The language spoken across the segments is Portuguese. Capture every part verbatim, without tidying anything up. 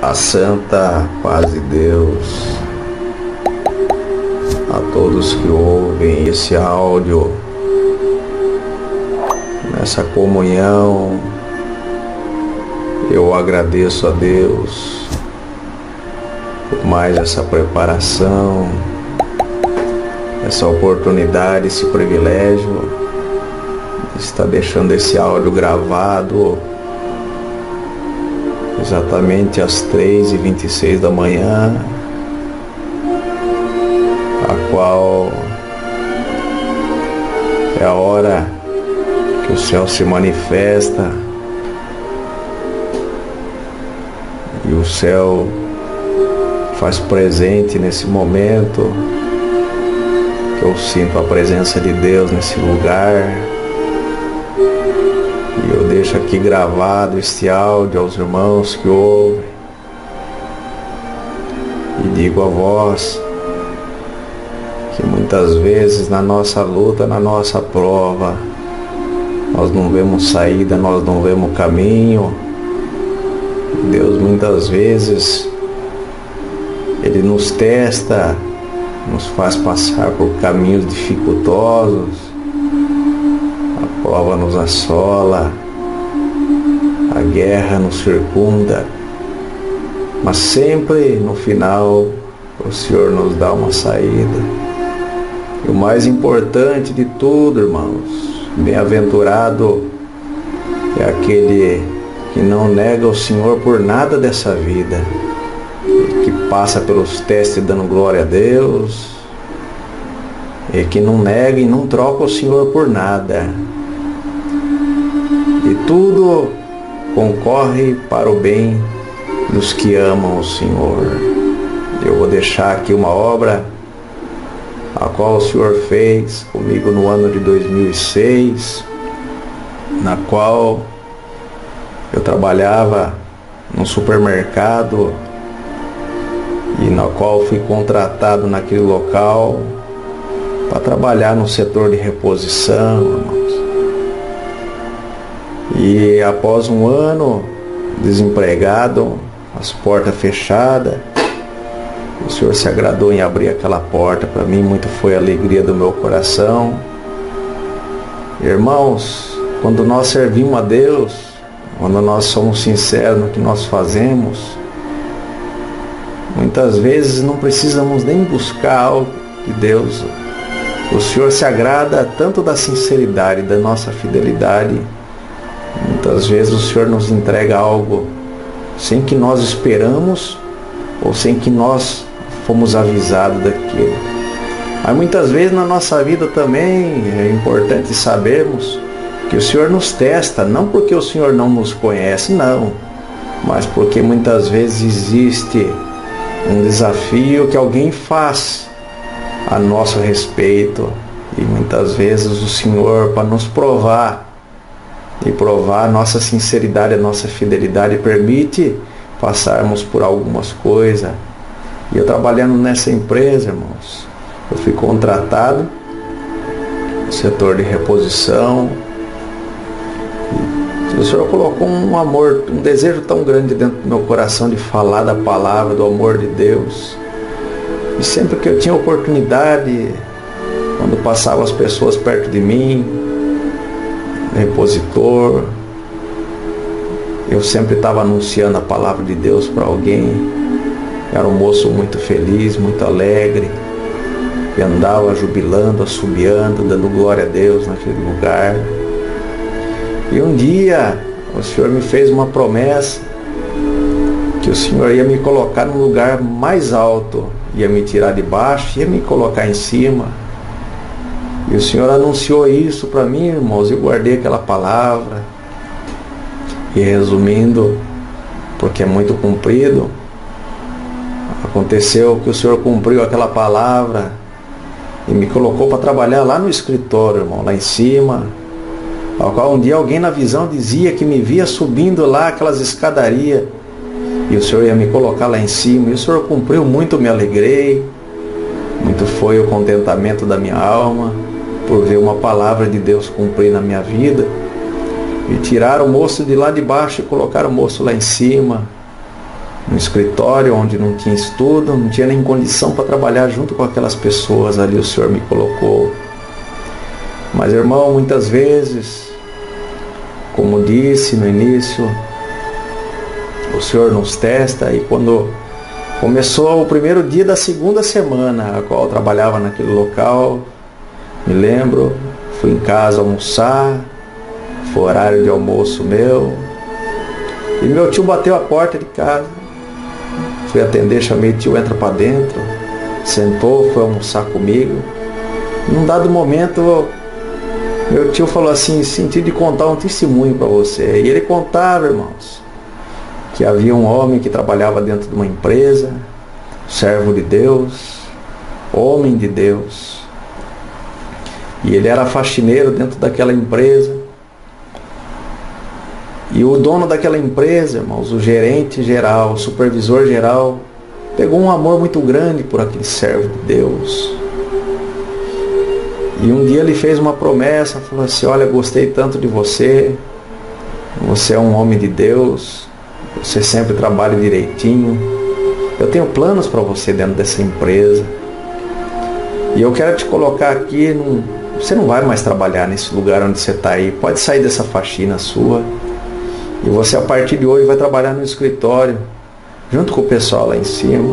A santa paz de Deus a todos que ouvem esse áudio, nessa comunhão. Eu agradeço a Deus por mais essa preparação, essa oportunidade, esse privilégio de estar deixando esse áudio gravado exatamente às três e vinte e seis da manhã, a qual é a hora que o céu se manifesta e o céu faz presente nesse momento, que eu sinto a presença de Deus nesse lugar. E eu deixo aqui gravado este áudio aos irmãos que ouvem e digo a vós que muitas vezes na nossa luta, na nossa prova, nós não vemos saída, nós não vemos caminho. Deus muitas vezes Ele nos testa, nos faz passar por caminhos dificultosos. A prova nos assola, a guerra nos circunda, mas sempre no final o Senhor nos dá uma saída. E o mais importante de tudo, irmãos, bem-aventurado é aquele que não nega o Senhor por nada dessa vida, que passa pelos testes dando glória a Deus, e que não nega e não troca o Senhor por nada. E tudo concorre para o bem dos que amam o Senhor. Eu vou deixar aqui uma obra a qual o Senhor fez comigo no ano de dois mil e seis, na qual eu trabalhava num supermercado e na qual fui contratado naquele local para trabalhar no setor de reposição, irmãos. E após um ano desempregado, as portas fechadas, o Senhor se agradou em abrir aquela porta para mim. Muito foi a alegria do meu coração. Irmãos, quando nós servimos a Deus, quando nós somos sinceros no que nós fazemos, muitas vezes não precisamos nem buscar algo de Deus. O Senhor se agrada tanto da sinceridade, da nossa fidelidade. Muitas vezes o Senhor nos entrega algo sem que nós esperamos ou sem que nós fomos avisados daquilo. Mas muitas vezes na nossa vida também é importante sabermos que o Senhor nos testa, não porque o Senhor não nos conhece, não, mas porque muitas vezes existe um desafio que alguém faz a nosso respeito, e muitas vezes o Senhor, para nos provar e provar a nossa sinceridade, a nossa fidelidade, permite passarmos por algumas coisas. E eu trabalhando nessa empresa, irmãos, eu fui contratado no setor de reposição. E o Senhor colocou um amor, um desejo tão grande dentro do meu coração de falar da palavra, do amor de Deus. E sempre que eu tinha oportunidade, quando passavam as pessoas perto de mim, repositor, eu sempre estava anunciando a palavra de Deus para alguém. Era um moço muito feliz, muito alegre, e andava jubilando, assobiando, dando glória a Deus naquele lugar. E um dia o Senhor me fez uma promessa que o Senhor ia me colocar num lugar mais alto, ia me tirar de baixo, ia me colocar em cima. E o Senhor anunciou isso para mim, irmãos, e eu guardei aquela palavra. E resumindo, porque é muito comprido, aconteceu que o Senhor cumpriu aquela palavra e me colocou para trabalhar lá no escritório, irmão, lá em cima, ao qual um dia alguém na visão dizia que me via subindo lá aquelas escadarias, e o Senhor ia me colocar lá em cima, e o Senhor cumpriu muito, me alegrei, muito foi o contentamento da minha alma, por ver uma palavra de Deus cumprir na minha vida. E tiraram o moço de lá de baixo e colocaram o moço lá em cima. no escritório onde não tinha estudo, não tinha nem condição para trabalhar junto com aquelas pessoas ali, o Senhor me colocou. Mas, irmão, muitas vezes, como disse no início, o Senhor nos testa, e quando começou o primeiro dia da segunda semana, a qual eu trabalhava naquele local, me lembro, fui em casa almoçar, foi horário de almoço meu, e meu tio bateu a porta de casa. Fui atender, chamei o tio, entra para dentro, sentou, foi almoçar comigo. Num dado momento, meu tio falou assim, senti de contar um testemunho para você. E ele contava, irmãos, que havia um homem que trabalhava dentro de uma empresa, servo de Deus, homem de Deus. E ele era faxineiro dentro daquela empresa. E o dono daquela empresa, irmãos, o gerente geral, o supervisor geral, pegou um amor muito grande por aquele servo de Deus. E um dia ele fez uma promessa, falou assim, olha, gostei tanto de você, você é um homem de Deus, você sempre trabalha direitinho, eu tenho planos para você dentro dessa empresa, e eu quero te colocar aqui, num, você não vai mais trabalhar nesse lugar onde você está aí, pode sair dessa faxina sua, e você a partir de hoje vai trabalhar no escritório, junto com o pessoal lá em cima.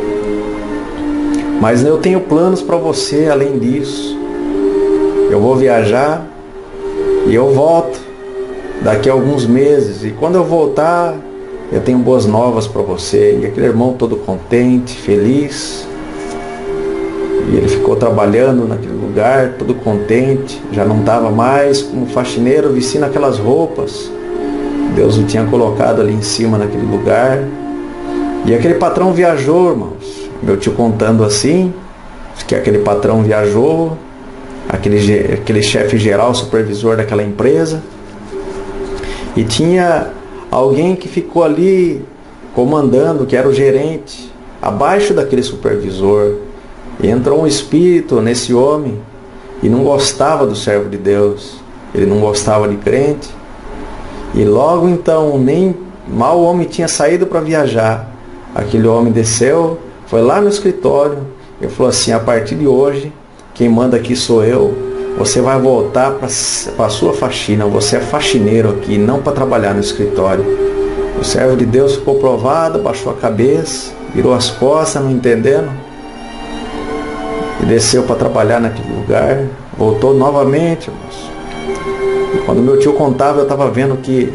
Mas eu tenho planos para você além disso. Eu vou viajar e eu volto daqui a alguns meses. E quando eu voltar, eu tenho boas novas para você. E aquele irmão todo contente, feliz. E ele ficou trabalhando naquele lugar, todo contente. Já não estava mais como faxineiro, vestindo aquelas roupas. Deus o tinha colocado ali em cima naquele lugar. E aquele patrão viajou, irmãos. Meu tio contando assim, que aquele patrão viajou, aquele, aquele chefe geral, supervisor daquela empresa. E tinha alguém que ficou ali comandando, que era o gerente, abaixo daquele supervisor. E entrou um espírito nesse homem e não gostava do servo de Deus. Ele não gostava de crente. E logo então, nem mal o homem tinha saído para viajar, aquele homem desceu, foi lá no escritório e falou assim, a partir de hoje, quem manda aqui sou eu, você vai voltar para a sua faxina, você é faxineiro aqui, não para trabalhar no escritório. O servo de Deus ficou provado, baixou a cabeça, virou as costas, não entendendo, e desceu para trabalhar naquele lugar, voltou novamente, irmãos. Quando meu tio contava, eu estava vendo que,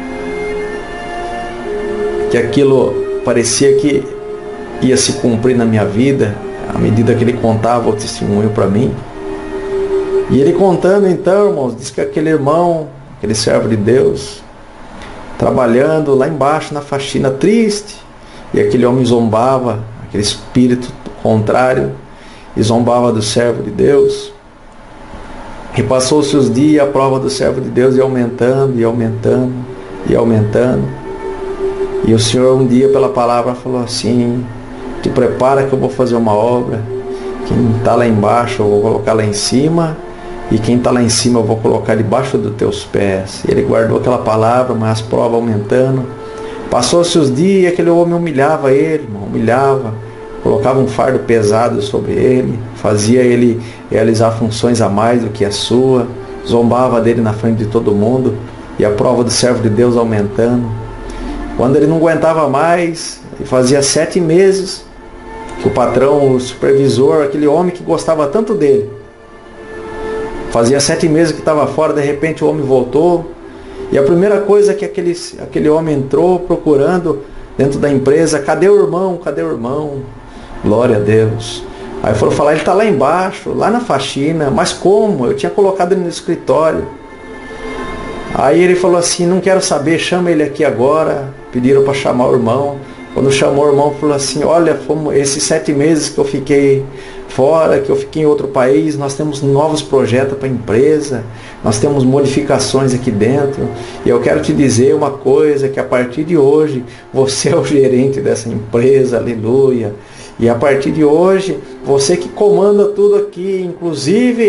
que aquilo parecia que ia se cumprir na minha vida, à medida que ele contava o testemunho para mim. E ele contando então, irmãos, diz que aquele irmão, aquele servo de Deus, trabalhando lá embaixo na faxina, triste, e aquele homem zombava, aquele espírito contrário, e zombava do servo de Deus. E passou-se os dias, a prova do servo de Deus ia aumentando, ia aumentando, ia aumentando. E o Senhor um dia pela palavra falou assim, te prepara que eu vou fazer uma obra. Quem está lá embaixo eu vou colocar lá em cima, e quem está lá em cima eu vou colocar debaixo dos teus pés. E ele guardou aquela palavra, mas as provas aumentando. Passou-se os dias e aquele homem humilhava ele, irmão, humilhava. Colocava um fardo pesado sobre ele, fazia ele realizar funções a mais do que a sua, zombava dele na frente de todo mundo, e a prova do servo de Deus aumentando. Quando ele não aguentava mais, ele fazia sete meses que o patrão, o supervisor, aquele homem que gostava tanto dele, fazia sete meses que estava fora, de repente o homem voltou, e a primeira coisa que aquele, aquele homem entrou procurando dentro da empresa, cadê o irmão, cadê o irmão? Glória a Deus. Aí foram falar, ele está lá embaixo, lá na faxina. Mas como? Eu tinha colocado ele no escritório. Aí ele falou assim, não quero saber, chama ele aqui agora. Pediram para chamar o irmão. Quando chamou o irmão, falou assim, olha, fomos esses sete meses que eu fiquei fora, que eu fiquei em outro país, nós temos novos projetos para a empresa, nós temos modificações aqui dentro, e eu quero te dizer uma coisa, que a partir de hoje, você é o gerente dessa empresa, aleluia. E a partir de hoje, você que comanda tudo aqui, inclusive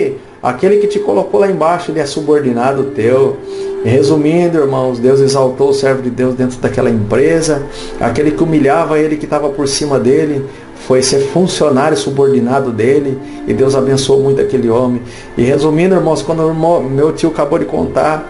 aquele que te colocou lá embaixo, ele é subordinado teu. Resumindo, irmãos, Deus exaltou o servo de Deus dentro daquela empresa. Aquele que humilhava ele, que estava por cima dele, foi ser funcionário subordinado dele. E Deus abençoou muito aquele homem. E resumindo, irmãos, quando o irmão, meu tio acabou de contar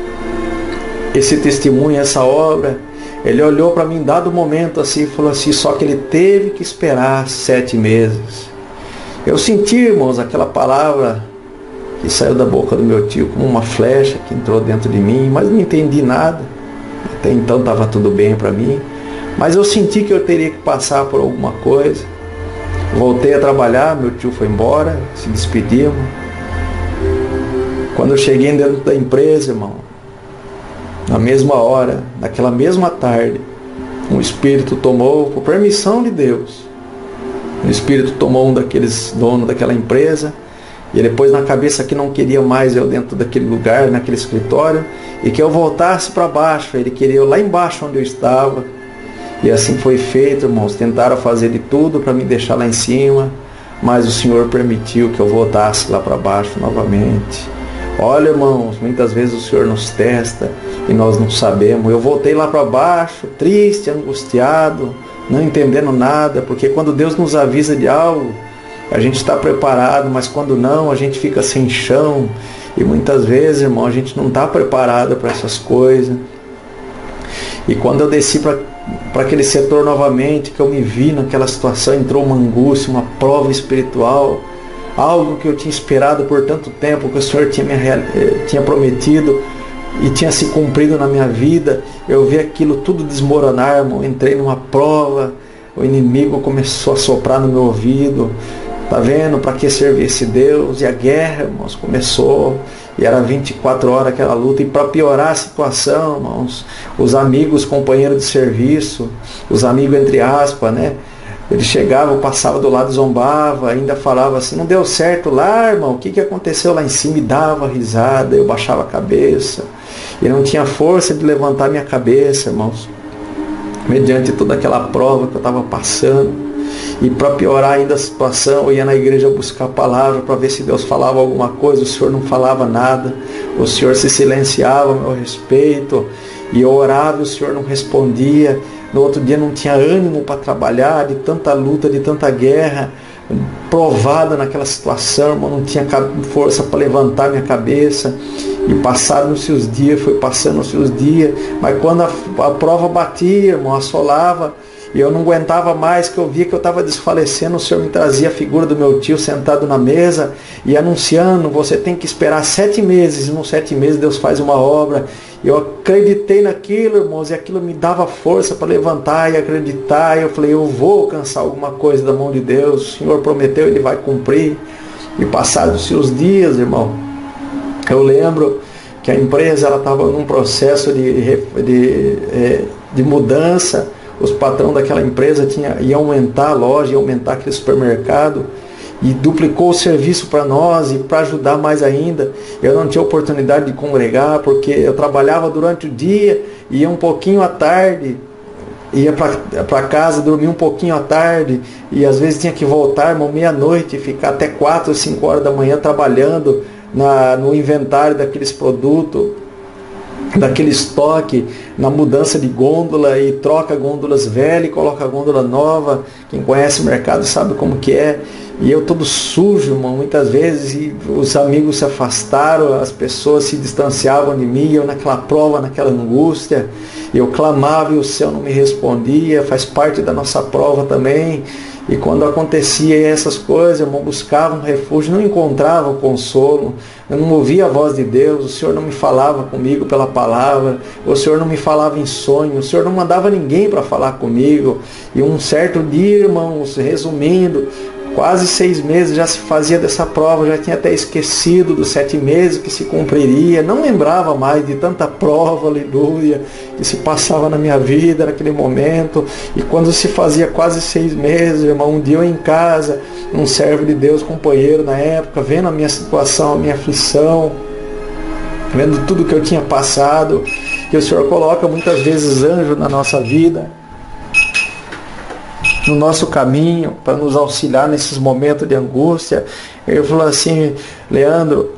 esse testemunho, essa obra, ele olhou para mim dado momento assim e falou assim, só que ele teve que esperar sete meses. Eu senti, irmãos, aquela palavra que saiu da boca do meu tio como uma flecha que entrou dentro de mim, mas não entendi nada. Até então estava tudo bem para mim, mas eu senti que eu teria que passar por alguma coisa. Voltei a trabalhar, meu tio foi embora, se despedimos. Quando eu cheguei dentro da empresa, irmão, na mesma hora, naquela mesma tarde, um espírito tomou, por permissão de Deus, um espírito tomou um daqueles donos daquela empresa, e ele pôs na cabeça que não queria mais eu dentro daquele lugar, naquele escritório, e que eu voltasse para baixo. Ele queria eu lá embaixo onde eu estava. E assim foi feito, irmãos. Tentaram fazer de tudo para me deixar lá em cima, mas o Senhor permitiu que eu voltasse lá para baixo novamente. Olha, irmãos, muitas vezes o Senhor nos testa e nós não sabemos. Eu voltei lá para baixo, triste, angustiado, não entendendo nada, porque quando Deus nos avisa de algo, a gente está preparado, mas quando não, a gente fica sem chão. E muitas vezes, irmão, a gente não está preparado para essas coisas. E quando eu desci para aquele setor novamente, que eu me vi naquela situação, entrou uma angústia, uma prova espiritual, algo que eu tinha esperado por tanto tempo, que o Senhor tinha, me, tinha prometido e tinha se cumprido na minha vida. Eu vi aquilo tudo desmoronar, irmão. Entrei numa prova, o inimigo começou a soprar no meu ouvido. Tá vendo? Para que servir esse Deus? E a guerra, irmãos, começou. E era vinte e quatro horas aquela luta. E para piorar a situação, irmãos, os amigos, companheiros de serviço, os amigos entre aspas, né? Eles chegavam, passavam do lado, zombava, ainda falava assim, não deu certo lá, irmão, o que, que aconteceu lá em cima? E dava risada, eu baixava a cabeça. E não tinha força de levantar minha cabeça, irmãos, mediante toda aquela prova que eu estava passando. E para piorar ainda a situação, eu ia na igreja buscar a palavra para ver se Deus falava alguma coisa. O Senhor não falava nada, o Senhor se silenciava a meu respeito, e eu orava e o Senhor não respondia. No outro dia não tinha ânimo para trabalhar, de tanta luta, de tanta guerra, provada naquela situação, irmão, não tinha força para levantar minha cabeça. E passaram os seus dias, foi passando os seus dias, mas quando a, a prova batia, irmão, assolava, e eu não aguentava mais, que eu via que eu estava desfalecendo, o Senhor me trazia a figura do meu tio sentado na mesa e anunciando, você tem que esperar sete meses, e nos sete meses Deus faz uma obra. Eu acreditei naquilo, irmãos, e aquilo me dava força para levantar e acreditar. E eu falei, eu vou alcançar alguma coisa da mão de Deus, o Senhor prometeu, Ele vai cumprir. E passados os dias, irmão, eu lembro que a empresa estava num processo de, de, de mudança. Os patrões daquela empresa tinha, ia aumentar a loja, ia aumentar aquele supermercado, e duplicou o serviço para nós, e para ajudar mais ainda, eu não tinha oportunidade de congregar, porque eu trabalhava durante o dia, ia um pouquinho à tarde, ia para casa, dormia um pouquinho à tarde, e às vezes tinha que voltar, irmão, meia-noite, ficar até quatro, cinco horas da manhã trabalhando na, no inventário daqueles produtos, daquele estoque, na mudança de gôndola, e troca gôndolas velhas e coloca gôndola nova. Quem conhece o mercado sabe como que é. E eu todo sujo, irmão, muitas vezes, e os amigos se afastaram, as pessoas se distanciavam de mim, eu naquela prova, naquela angústia, eu clamava e o céu não me respondia. Faz parte da nossa prova também. E quando acontecia essas coisas, irmão, buscava um refúgio, não encontrava o consolo, eu não ouvia a voz de Deus, o Senhor não me falava comigo pela palavra, o Senhor não me falava em sonho, o Senhor não mandava ninguém para falar comigo. E um certo dia, irmãos, resumindo, quase seis meses já se fazia dessa prova, já tinha até esquecido dos sete meses que se cumpriria, não lembrava mais de tanta prova, aleluia, que se passava na minha vida naquele momento. E quando se fazia quase seis meses, irmão, um dia eu em casa, um servo de Deus, companheiro na época, vendo a minha situação, a minha aflição, vendo tudo que eu tinha passado, que o Senhor coloca muitas vezes anjo na nossa vida, no nosso caminho, para nos auxiliar nesses momentos de angústia. Ele falou assim: Leandro,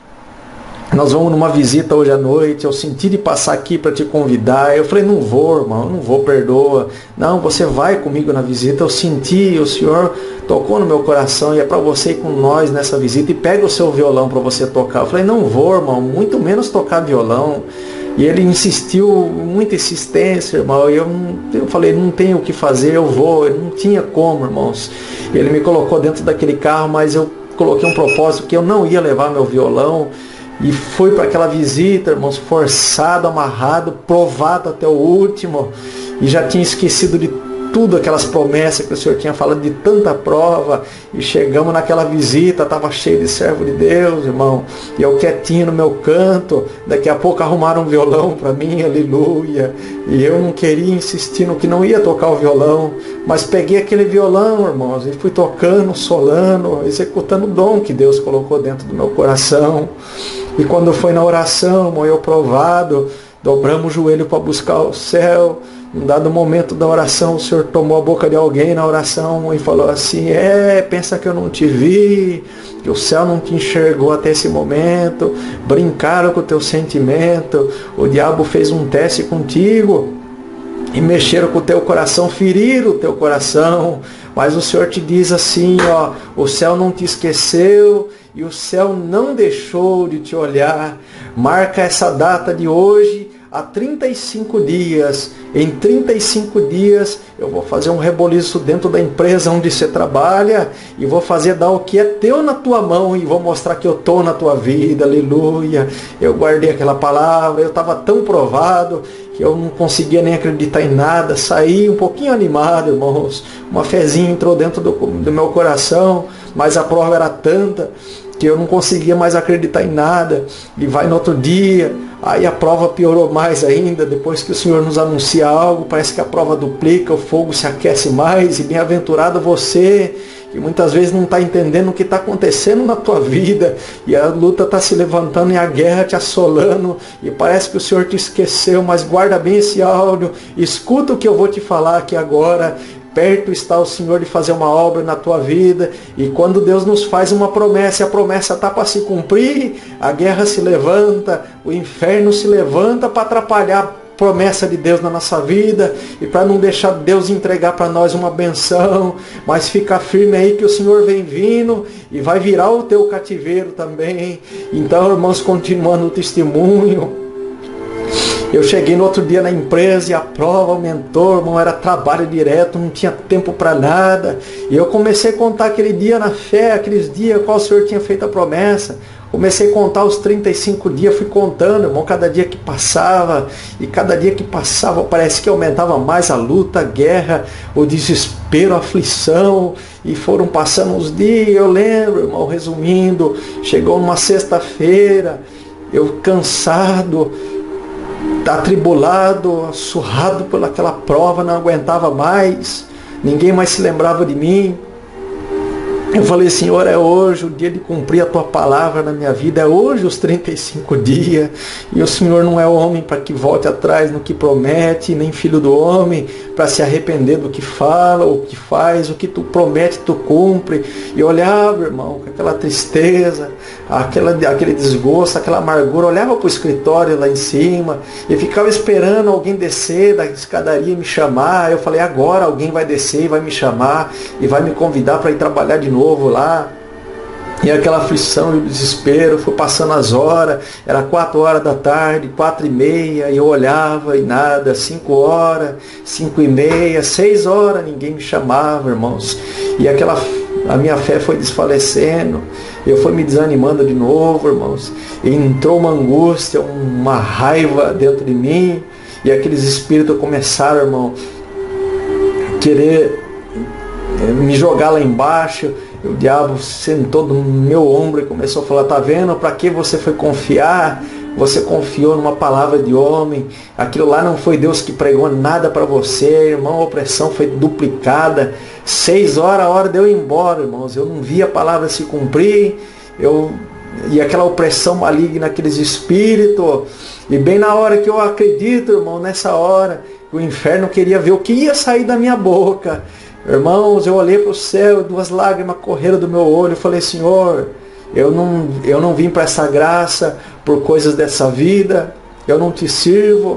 nós vamos numa visita hoje à noite, eu senti de passar aqui para te convidar. Eu falei: não vou, irmão, não vou, perdoa. Não, você vai comigo na visita, eu senti, o Senhor tocou no meu coração e é para você ir com nós nessa visita e pega o seu violão para você tocar. Eu falei: não vou, irmão, muito menos tocar violão. E ele insistiu, muita insistência, irmão. E eu, eu falei: não tenho o que fazer, eu vou. Eu não tinha como, irmãos. Ele me colocou dentro daquele carro, mas eu coloquei um propósito que eu não ia levar meu violão. E fui para aquela visita, irmãos, forçado, amarrado, provado até o último. E já tinha esquecido de tudo, aquelas promessas que o Senhor tinha falado, de tanta prova. E chegamos naquela visita, estava cheio de servo de Deus, irmão. E eu quietinho no meu canto. Daqui a pouco arrumaram um violão para mim, aleluia. E eu não queria insistir no que não ia tocar o violão. Mas peguei aquele violão, irmãos, e fui tocando, solando, executando o dom que Deus colocou dentro do meu coração. E quando foi na oração, irmão, eu provado, dobramos o joelho para buscar o céu. Num dado momento da oração, o Senhor tomou a boca de alguém na oração e falou assim: é, pensa que eu não te vi, que o céu não te enxergou até esse momento, brincaram com o teu sentimento, o diabo fez um teste contigo e mexeram com o teu coração, feriram o teu coração, mas o Senhor te diz assim, ó, o céu não te esqueceu e o céu não deixou de te olhar. Marca essa data de hoje, há trinta e cinco dias. Em trinta e cinco dias eu vou fazer um reboliço dentro da empresa onde você trabalha e vou fazer dar o que é teu na tua mão e vou mostrar que eu estou na tua vida, aleluia. Eu guardei aquela palavra, eu estava tão provado que eu não conseguia nem acreditar em nada, saí um pouquinho animado, irmãos. Uma fezinha entrou dentro do, do meu coração, mas a prova era tanta que eu não conseguia mais acreditar em nada. E vai no outro dia, aí a prova piorou mais ainda. Depois que o Senhor nos anuncia algo, parece que a prova duplica, o fogo se aquece mais. E bem-aventurado você, que muitas vezes não está entendendo o que está acontecendo na tua vida, e a luta está se levantando e a guerra te assolando, e parece que o Senhor te esqueceu. Mas guarda bem esse áudio, escuta o que eu vou te falar aqui agora. Perto está o Senhor de fazer uma obra na tua vida, e quando Deus nos faz uma promessa e a promessa está para se cumprir, a guerra se levanta, o inferno se levanta para atrapalhar a promessa de Deus na nossa vida e para não deixar Deus entregar para nós uma benção. Mas fica firme aí que o Senhor vem vindo e vai virar o teu cativeiro também. Então, irmãos, continuando o testemunho, eu cheguei no outro dia na empresa e a prova aumentou, irmão, era trabalho direto, não tinha tempo para nada. E eu comecei a contar aquele dia na fé, aqueles dias qual o Senhor tinha feito a promessa. Comecei a contar os trinta e cinco dias, fui contando, irmão, cada dia que passava, e cada dia que passava parece que aumentava mais a luta, a guerra, o desespero, a aflição, e foram passando os dias. Eu lembro, irmão, resumindo, chegou numa sexta-feira, eu cansado, atribulado, surrado por aquela prova, não aguentava mais, ninguém mais se lembrava de mim. Eu falei: Senhor, é hoje o dia de cumprir a tua palavra na minha vida, é hoje os trinta e cinco dias, e o Senhor não é homem para que volte atrás no que promete, nem filho do homem para se arrepender do que fala, ou que faz, o que tu promete, tu cumpre. E eu olhava, irmão, com aquela tristeza, aquela, aquele desgosto, aquela amargura, olhava para o escritório lá em cima, e ficava esperando alguém descer da escadaria e me chamar. Eu falei: agora alguém vai descer e vai me chamar, e vai me convidar para ir trabalhar de novo lá. E aquela aflição e o desespero, foi passando as horas, era quatro horas da tarde, quatro e meia, e eu olhava e nada, cinco horas, cinco e meia, seis horas, ninguém me chamava, irmãos. E aquela, a minha fé foi desfalecendo, eu fui me desanimando de novo, irmãos. E entrou uma angústia, uma raiva dentro de mim, e aqueles espíritos começaram, irmão, querer me jogar lá embaixo. O diabo sentou no meu ombro e começou a falar: tá vendo para que você foi confiar? Você confiou numa palavra de homem, aquilo lá não foi Deus que pregou nada para você, irmão. A opressão foi duplicada. Seis horas, a hora de eu ir embora, irmãos, eu não vi a palavra se cumprir, eu, e aquela opressão maligna, aqueles espíritos. E bem na hora que eu acredito, irmão, nessa hora, o inferno queria ver o que ia sair da minha boca. Irmãos, eu olhei para o céu e duas lágrimas correram do meu olho. Eu falei, Senhor, eu não, eu não vim para essa graça por coisas dessa vida. Eu não te sirvo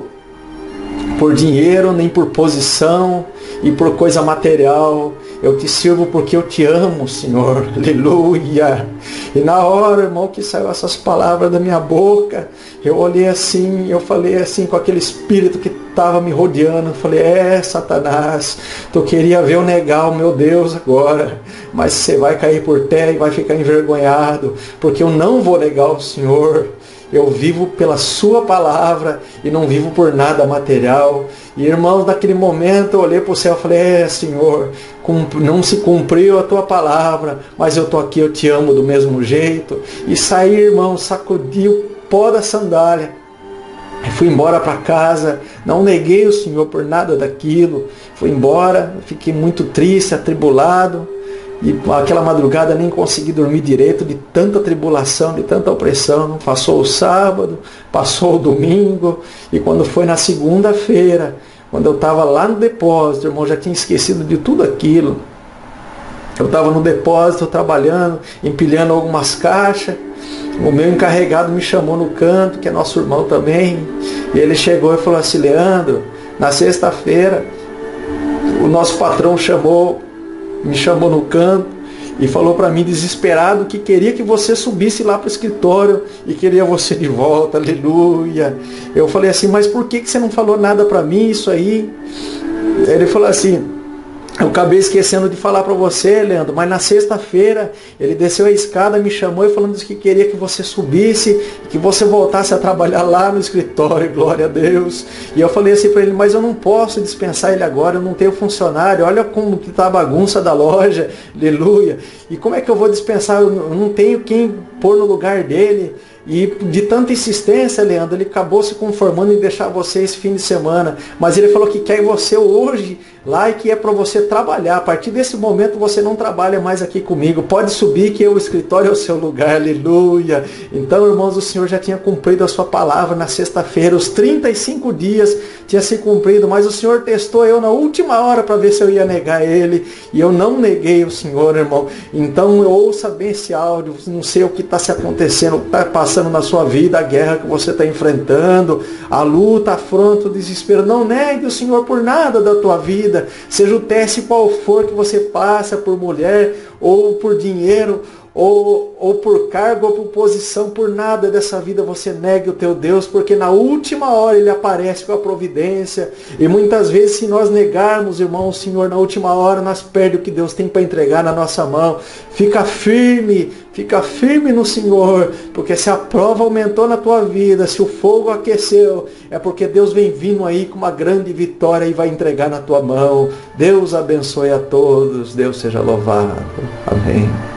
por dinheiro, nem por posição e por coisa material. Eu te sirvo porque eu te amo, Senhor. Aleluia. E na hora, irmão, que saiu essas palavras da minha boca, eu olhei assim, eu falei assim com aquele espírito que estava me rodeando. Eu falei, é, Satanás, tu queria ver eu negar o meu Deus agora, mas você vai cair por terra e vai ficar envergonhado, porque eu não vou negar o Senhor. Eu vivo pela sua palavra e não vivo por nada material. E irmãos, naquele momento eu olhei para o céu e falei, é, Senhor, não se cumpriu a tua palavra, mas eu estou aqui, eu te amo do mesmo jeito. E saí, irmão, sacudi o pó da sandália. E fui embora para casa, não neguei o Senhor por nada daquilo. Fui embora, fiquei muito triste, atribulado. E aquela madrugada nem consegui dormir direito de tanta tribulação, de tanta opressão. Passou o sábado, passou o domingo, e quando foi na segunda-feira, quando eu estava lá no depósito, irmão, já tinha esquecido de tudo aquilo. Eu estava no depósito trabalhando, empilhando algumas caixas. O meu encarregado me chamou no canto, que é nosso irmão também, e ele chegou e falou assim, Leandro, na sexta-feira o nosso patrão chamou me chamou no canto e falou para mim desesperado que queria que você subisse lá para o escritório e queria você de volta, aleluia. Eu falei assim, mas por que, que você não falou nada para mim isso aí? Ele falou assim, eu acabei esquecendo de falar para você, Leandro, mas na sexta-feira ele desceu a escada, me chamou e falando que queria que você subisse, que você voltasse a trabalhar lá no escritório, glória a Deus. E eu falei assim para ele, mas eu não posso dispensar ele agora, eu não tenho funcionário, olha como que está a bagunça da loja, aleluia. E como é que eu vou dispensar, eu não tenho quem pôr no lugar dele. E de tanta insistência, Leandro, ele acabou se conformando em deixar você esse fim de semana. Mas ele falou que quer você hoje lá e que é para você trabalhar. A partir desse momento você não trabalha mais aqui comigo. Pode subir que o escritório é o seu lugar. Aleluia. Então, irmãos, o Senhor já tinha cumprido a sua palavra na sexta-feira. Os trinta e cinco dias tinha se cumprido. Mas o Senhor testou eu na última hora para ver se eu ia negar ele. E eu não neguei o Senhor, irmão. Então, eu ouça bem esse áudio. Não sei o que está se acontecendo, o que está passando na sua vida, a guerra que você está enfrentando, a luta, a afronta, o desespero. Não negue o Senhor por nada da tua vida, seja o teste qual for que você passa, por mulher, ou por dinheiro, ou, ou por cargo, ou por posição, por nada dessa vida você negue o teu Deus, porque na última hora Ele aparece com a providência. E muitas vezes, se nós negarmos, irmão, o Senhor, na última hora, nós perdemos o que Deus tem para entregar na nossa mão. Fica firme, fica firme no Senhor, porque se a prova aumentou na tua vida, se o fogo aqueceu, é porque Deus vem vindo aí com uma grande vitória e vai entregar na tua mão. Deus abençoe a todos, Deus seja louvado. Amém.